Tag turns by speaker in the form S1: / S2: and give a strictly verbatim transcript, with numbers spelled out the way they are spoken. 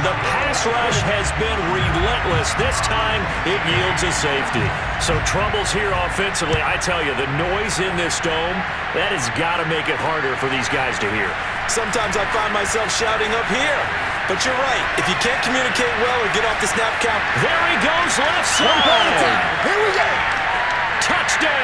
S1: The pass rush has been relentless. This time, it yields a safety. So troubles here offensively. I tell you, the noise in this dome, that has got to make it harder for these guys to hear.
S2: Sometimes I find myself shouting up here. But you're right. If you can't communicate well or get off the snap count.
S1: There he goes, left side.
S3: Here we go.
S1: Touchdown.